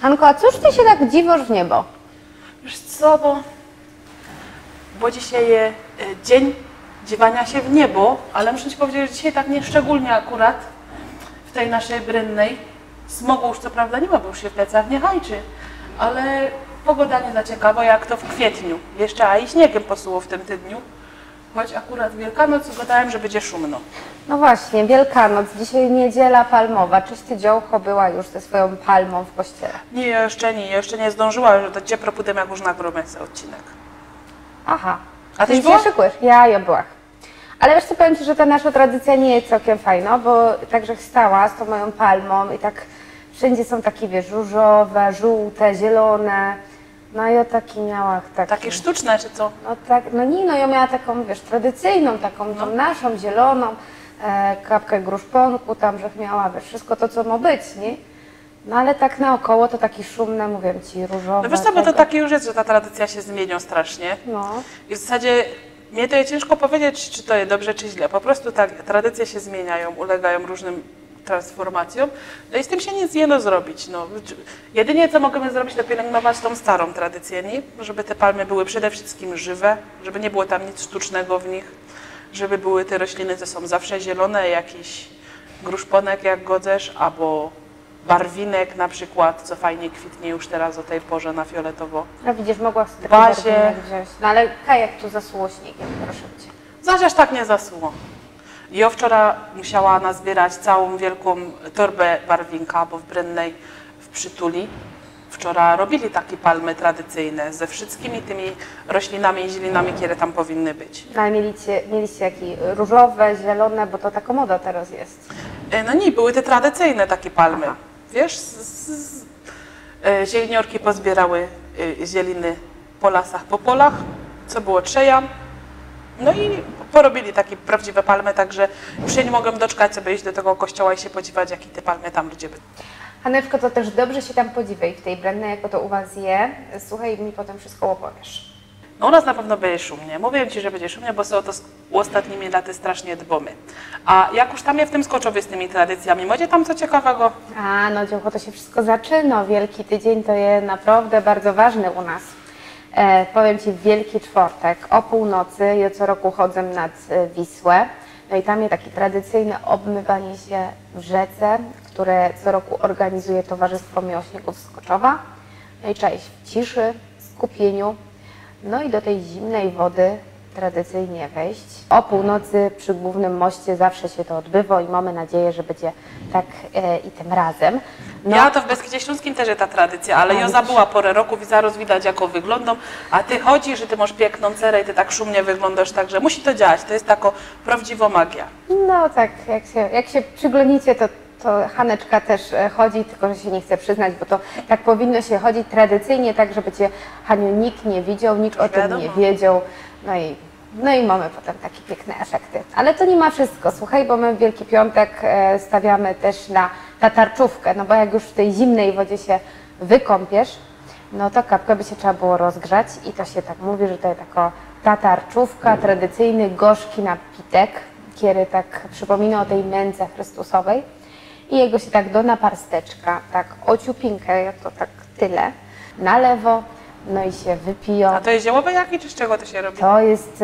Hanko, a cóż ty się tak dziwosz w niebo? Wiesz co, bo dzisiaj dzień dziwania się w niebo, ale muszę Ci powiedzieć, że dzisiaj tak nieszczególnie akurat w tej naszej Brynnej. Smogu już co prawda nie ma, bo już się w plecach nie hajczy, ale pogoda nie za ciekawa jak to w kwietniu. Jeszcze a i śniegiem posuło w tym tygodniu, choć akurat Wielkanoc gadałem, że będzie szumno. No właśnie, Wielkanoc, dzisiaj niedziela palmowa. Czyś ty, dziołcho, była już ze swoją palmą w kościele? Nie, jeszcze nie zdążyła, że to cię propudem jak już nagromę odcinek. Aha. A tyś Ty była? się szykujesz? Ja byłam. Ale wiesz co, powiem Ci, że ta nasza tradycja nie jest całkiem fajna, bo także stała z tą moją palmą i tak wszędzie są takie, wiesz, różowe, żółte, zielone. No i o taki miała Takie sztuczne czy co? No tak, no nie, no ja miała taką, wiesz, tradycyjną, taką tą naszą, zieloną, kapkę gruszponku tam, że miała, wiesz, wszystko to, co ma być, nie? No ale tak naokoło to takie szumne, mówię Ci, różowe. No wiesz co, bo to takie już jest, że ta tradycja się zmienia strasznie. No. I w zasadzie mnie to jest ciężko powiedzieć, czy to jest dobrze, czy źle. Po prostu tak, tradycje się zmieniają, ulegają różnym transformacjom. No i z tym się nic nie da zrobić. No. Jedynie co możemy zrobić, to pielęgnować tą starą tradycję, nie? Żeby te palmy były przede wszystkim żywe, żeby nie było tam nic sztucznego w nich, żeby były te rośliny, co są zawsze zielone, jakiś gruszponek jak godzesz, albo barwinek na przykład, co fajnie kwitnie już teraz o tej porze na fioletowo. No widzisz, mogła sobie Bazie. taki wziąć. No ale kajak tu zasłuło śniegiem, proszę Cię. Zaś aż tak nie zasuło. Jo wczoraj musiała nazbierać całą wielką torbę barwinka, bo w Brynnej w Przytuli wczoraj robili takie palmy tradycyjne ze wszystkimi tymi roślinami i zielinami, które tam powinny być. No ale mieliście jakie różowe, zielone, bo to taka moda teraz jest. No nie, były te tradycyjne takie palmy. Aha. Wiesz, zieleniorki pozbierały zieliny po lasach, po polach, co było trzejan. No i porobili takie prawdziwe palmy, także już się nie mogłem doczekać, żeby iść do tego kościoła i się podziwiać, jakie te palmy tam ludzie byli. Haneczko, to też dobrze się tam podziwiaj w tej Brennej, jako to u Was je. Słuchaj, mi potem wszystko opowiesz. No u nas na pewno będzie szumnie. Mówię Ci, że będzie szumnie, bo są to ostatnimi laty strasznie dbomy. A jak już tam jest w tym Skoczowie z tymi tradycjami, macie tam co ciekawego? A, no dziołcho, to się wszystko zaczyna. Wielki Tydzień to jest naprawdę bardzo ważny u nas. Powiem Ci, w Wielki Czwartek o północy, ja co roku chodzę nad Wisłę. No i tam jest takie tradycyjne obmywanie się w rzece, które co roku organizuje Towarzystwo Miłośników Skoczowa. No i trzeba iść w ciszy, skupieniu, no i do tej zimnej wody tradycyjnie wejść. O północy przy głównym moście zawsze się to odbywa i mamy nadzieję, że będzie tak i tym razem. No. Ja to w Beskidzie Śląskim też jest ta tradycja, ale ja zabyła porę roku, zaraz widać jaką wyglądam, a Ty chodzisz, że Ty masz piękną cerę i Ty tak szumnie wyglądasz, także musi to działać, to jest taka prawdziwa magia. No tak, jak się przyglądicie, to Haneczka też chodzi, tylko że się nie chce przyznać, bo to tak powinno się chodzić tradycyjnie, tak żeby Cię, Haniu, nikt nie widział, nikt o tym nie wiedział. No i mamy potem takie piękne efekty. Ale to nie ma wszystko, słuchaj, bo my w Wielki Piątek stawiamy też na tatarczówkę, no bo jak już w tej zimnej wodzie się wykąpiesz, no to kapkę by się trzeba było rozgrzać i to się tak mówi, że to jest taka tatarczówka, tradycyjny gorzki napitek, który tak przypomina o tej męce chrystusowej i jego się tak do naparsteczka, tak ociupinkę, to tak tyle, na lewo, no i się wypiją. A to jest ziołowe jaki, czy z czego to się robi? To jest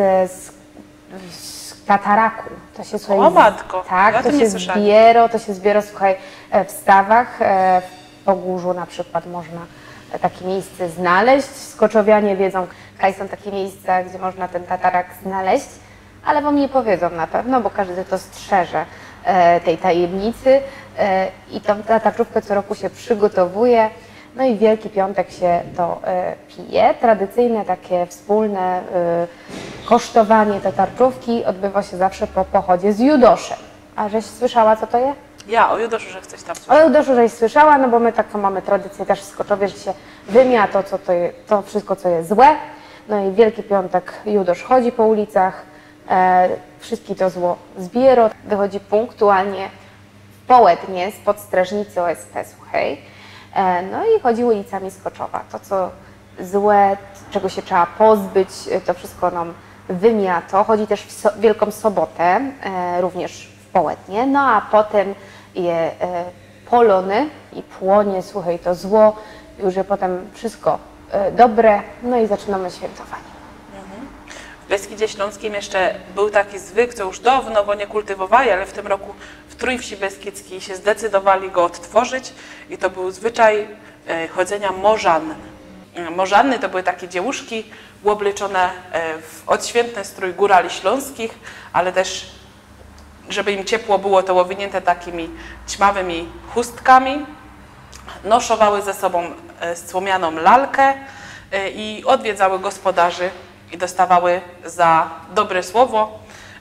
z tataraku. To się O matko, tak, ja to się zbiera, słuchaj, w stawach, w Pogórzu na przykład można takie miejsce znaleźć. Skoczowianie wiedzą, kaj są takie miejsca, gdzie można ten tatarak znaleźć, ale Wam nie powiedzą na pewno, bo każdy to strzeże tej tajemnicy i tą tataczówkę co roku się przygotowuje. No i w Wielki Piątek się to pije. Tradycyjne takie wspólne kosztowanie tatarczówki odbywa się zawsze po pochodzie z judoszem. A żeś słyszała, co to jest? Ja o judoszu, że coś tam O słyszeć. judoszu żeś słyszała, no bo my taką mamy tradycję też w Skoczowie, że się wymija to wszystko, co jest złe. No i w Wielki Piątek judosz chodzi po ulicach, wszystkie to zło zbiera, wychodzi punktualnie w południe spod strażnicy OSP, słuchaj. No i chodzi ulicami Skoczowa. To, co złe, czego się trzeba pozbyć, to wszystko nam wymiato. Chodzi też w Wielką Sobotę, również w południe. No a potem je polony i płonie, słuchaj, to zło już je potem wszystko dobre, no i zaczynamy świętowanie. W Beskidzie Śląskim jeszcze był taki zwyk, co już dawno go nie kultywowali, ale w tym roku w Trójwsi Beskidzkiej się zdecydowali go odtworzyć i to był zwyczaj chodzenia morzanny. Morzanny to były takie dziewuszki uobleczone w odświętny strój górali śląskich, ale też, żeby im ciepło było, to owinięte takimi ćmawymi chustkami. Noszowały ze sobą słomianą lalkę i odwiedzały gospodarzy i dostawały za dobre słowo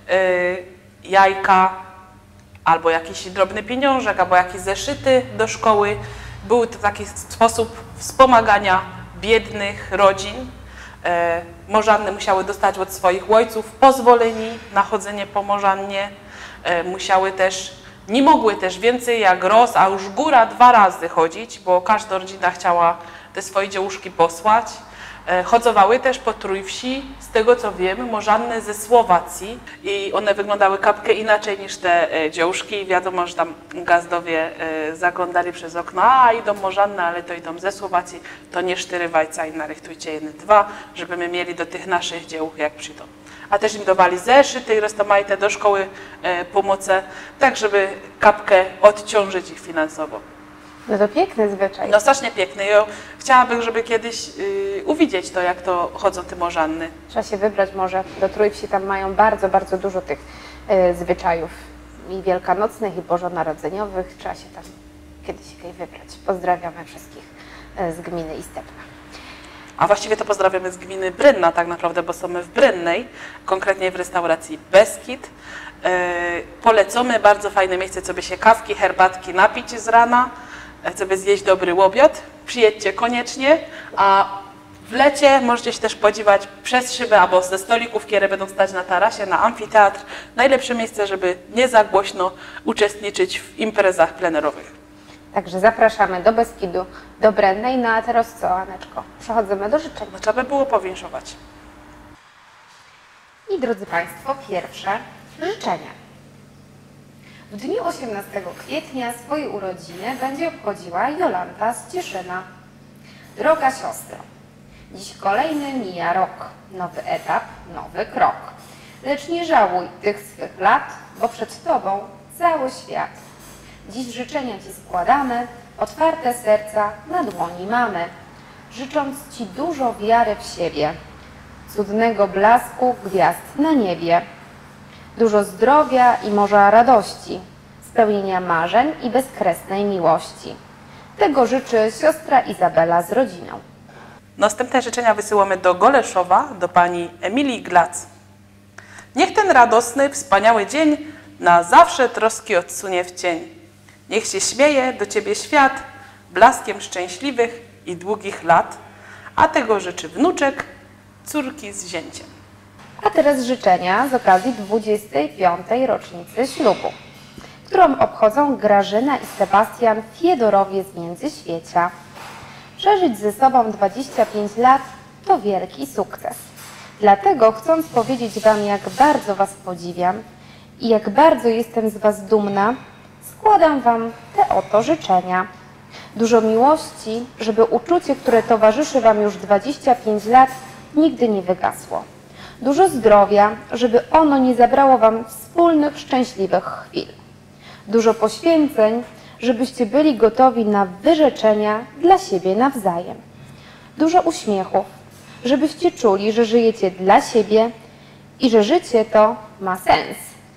jajka, albo jakiś drobny pieniążek, albo jakieś zeszyty do szkoły. Był to taki sposób wspomagania biednych rodzin. Morzanny musiały dostać od swoich ojców pozwolenie na chodzenie po morzannie. Musiały też, nie mogły też więcej jak raz, a już góra 2 razy chodzić, bo każda rodzina chciała te swoje dziełuszki posłać. Chodzowały też po Trójwsi, z tego co wiem, morzanny ze Słowacji i one wyglądały kapkę inaczej niż te dziełuszki. Wiadomo, że tam gazdowie zaglądali przez okno, a idą morzanne, ale to idą ze Słowacji, to nie sztyrywajca i narychtujcie 1-2, żeby my mieli do tych naszych dzieł jak przyjdą. A też im dawali zeszyty i roztomajte do szkoły pomoce, tak żeby kapkę odciążyć ich finansowo. No to piękny zwyczaj. No strasznie piękny. Ja chciałabym, żeby kiedyś uwidzieć to, jak to chodzą te morzanny. Trzeba się wybrać może do Trójwsi, tam mają bardzo, bardzo dużo tych zwyczajów i wielkanocnych, i bożonarodzeniowych. Trzeba się tam kiedyś wybrać. Pozdrawiamy wszystkich z gminy Istepna. A właściwie to pozdrawiamy z gminy Brynna tak naprawdę, bo są my w Brynnej, konkretnie w restauracji Beskid. Polecamy, bardzo fajne miejsce, co by się kawki, herbatki napić z rana, co by zjeść dobry łobiot. Przyjedźcie koniecznie, a w lecie możecie się też podziwiać przez szybę albo ze stolików, które będą stać na tarasie, na amfiteatr. Najlepsze miejsce, żeby nie za głośno uczestniczyć w imprezach plenerowych. Także zapraszamy do Beskidu, do Brennej. No a teraz co, Aneczko? Przechodzimy do życzeń. No, trzeba by było powinszować. I drodzy Państwo, pierwsze życzenia. W dniu 18 kwietnia swoje urodziny będzie obchodziła Jolanta z Cieszyna. Droga siostro, dziś kolejny mija rok, nowy etap, nowy krok. Lecz nie żałuj tych swych lat, bo przed Tobą cały świat. Dziś życzenia Ci składamy, otwarte serca na dłoni mamy, życząc Ci dużo wiary w siebie, cudnego blasku gwiazd na niebie, dużo zdrowia i morza radości, spełnienia marzeń i bezkresnej miłości. Tego życzy siostra Izabela z rodziną. Następne życzenia wysyłamy do Goleszowa, do pani Emilii Glac. Niech ten radosny, wspaniały dzień na zawsze troski odsunie w cień. Niech się śmieje do Ciebie świat blaskiem szczęśliwych i długich lat, a tego życzy wnuczek, córki z zięciem. A teraz życzenia z okazji 25. rocznicy ślubu, którą obchodzą Grażyna i Sebastian Fiedorowie z Międzyświecia. Przeżyć ze sobą 25 lat to wielki sukces. Dlatego, chcąc powiedzieć Wam, jak bardzo Was podziwiam i jak bardzo jestem z Was dumna, składam Wam te oto życzenia. Dużo miłości, żeby uczucie, które towarzyszy Wam już 25 lat, nigdy nie wygasło. Dużo zdrowia, żeby ono nie zabrało Wam wspólnych, szczęśliwych chwil. Dużo poświęceń, żebyście byli gotowi na wyrzeczenia dla siebie nawzajem. Dużo uśmiechów, żebyście czuli, że żyjecie dla siebie i że życie to ma sens.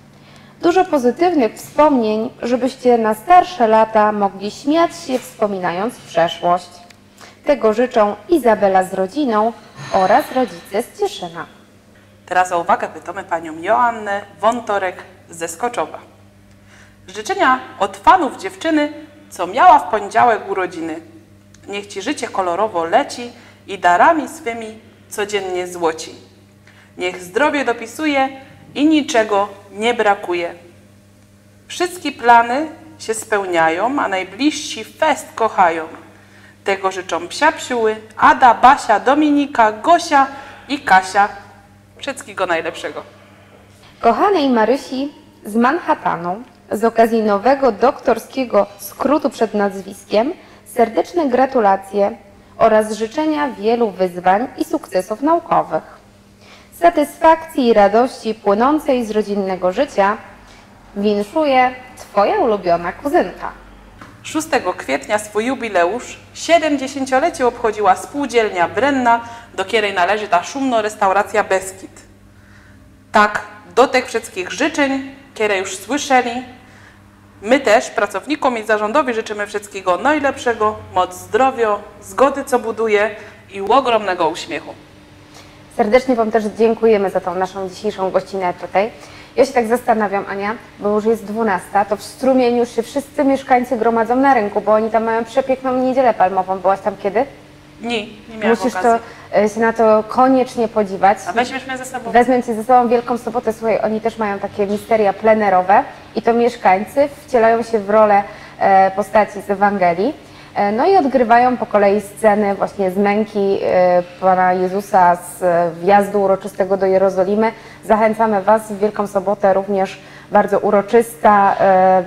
Dużo pozytywnych wspomnień, żebyście na starsze lata mogli śmiać się, wspominając przeszłość. Tego życzą Izabela z rodziną oraz rodzice z Cieszyna. Teraz o uwagę pytamy panią Joannę Wątorek ze Skoczowa. Życzenia od fanów dziewczyny, co miała w poniedziałek urodziny. Niech Ci życie kolorowo leci i darami swymi codziennie złoci. Niech zdrowie dopisuje i niczego nie brakuje. Wszystkie plany się spełniają, a najbliżsi fest kochają. Tego życzą psia-psiuły, Ada, Basia, Dominika, Gosia i Kasia. Wszystkiego najlepszego. Kochanej Marysi z Manhattanu z okazji nowego doktorskiego skrótu przed nazwiskiem serdeczne gratulacje oraz życzenia wielu wyzwań i sukcesów naukowych. Satysfakcji i radości płynącej z rodzinnego życia winszuje Twoja ulubiona kuzynka. 6 kwietnia swój jubileusz, 70-lecie obchodziła spółdzielnia Brenna, do której należy ta szumna restauracja Beskid. Tak, do tych wszystkich życzeń, które już słyszeli, my też, pracownikom i zarządowi, życzymy wszystkiego najlepszego, moc zdrowia, zgody, co buduje i ogromnego uśmiechu. Serdecznie Wam też dziękujemy za tą naszą dzisiejszą gościnę tutaj. Ja się tak zastanawiam, Ania, bo już jest 12, to w Strumieniu już się wszyscy mieszkańcy gromadzą na rynku, bo oni tam mają przepiękną niedzielę palmową. Byłaś tam kiedy? Nie miałam Musisz okazji. się na to koniecznie podziwać. A weźmiesz mnie ze sobą? Wezmę Cię ze sobą Wielką Sobotę. Słuchaj, oni też mają takie misteria plenerowe i to mieszkańcy wcielają się w rolę postaci z Ewangelii. No i odgrywają po kolei sceny właśnie z męki Pana Jezusa, z wjazdu uroczystego do Jerozolimy. Zachęcamy Was w Wielką Sobotę, również bardzo uroczysta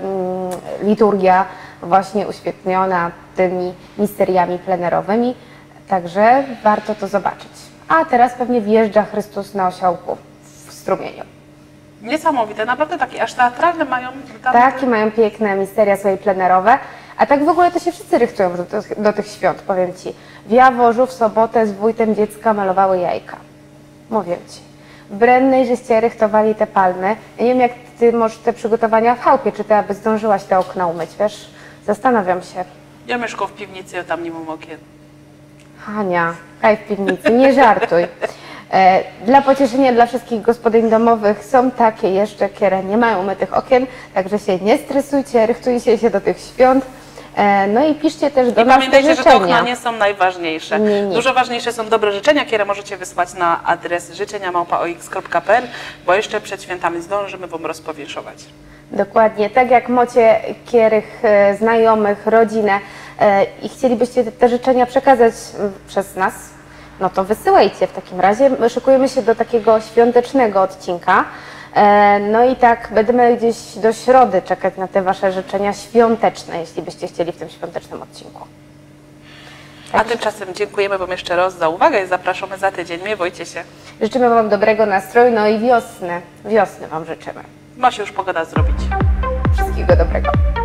liturgia właśnie uświetniona tymi misteriami plenerowymi. Także warto to zobaczyć. A teraz pewnie wjeżdża Chrystus na osiołku w Strumieniu. Niesamowite, naprawdę takie aż teatralne mają. Tam Takie mają piękne misteria swoje plenerowe. A tak w ogóle to się wszyscy rychtują do tych świąt, powiem Ci. W Jaworzu w sobotę z wójtem dziecka malowały jajka. Mówię Ci. W Brennej żeście rychtowali te palmy. Ja nie wiem, jak Ty możesz te przygotowania w chałupie, czy Ty aby zdążyłaś te okna umyć, wiesz? Zastanawiam się. Ja mieszkam w piwnicy, ja tam nie mam okien. Hania, kaj w piwnicy, nie żartuj. Dla pocieszenia dla wszystkich gospodyń domowych są takie jeszcze, które nie mają umytych okien, także się nie stresujcie, rychtujcie się do tych świąt. No i piszcie też do I nas te pamiętajcie, że te życzenia. okna nie są najważniejsze. Nie. Dużo ważniejsze są dobre życzenia, które możecie wysłać na adres życzenia@ox.pl, bo jeszcze przed świętami zdążymy Wam rozpowieszować. Dokładnie, tak jak macie kierych znajomych, rodzinę i chcielibyście te życzenia przekazać przez nas, no to wysyłajcie w takim razie. My szykujemy się do takiego świątecznego odcinka. No i tak będziemy gdzieś do środy czekać na te Wasze życzenia świąteczne, jeśli byście chcieli w tym świątecznym odcinku. A tymczasem dziękujemy Wam jeszcze raz za uwagę i zapraszamy za tydzień. Miewujcie się. Życzymy Wam dobrego nastroju, no i wiosny. Wiosny Wam życzymy. Ma się już pogoda zrobić. Wszystkiego dobrego.